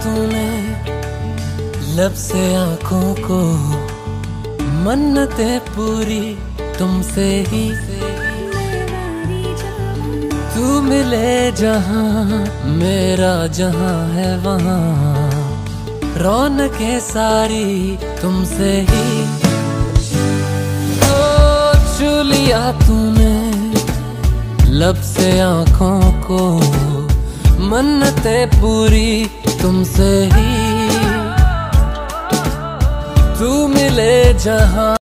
तूने लब से आंखों को, मन्नतें पूरी तुमसे ही। तू मिले जहां मेरा जहां है वहां, रौनकें सारी तुमसे ही। ओ छू लिया तूने लब से आंखों को, मन्नतें पूरी तुमसे ही। तू मिले जहां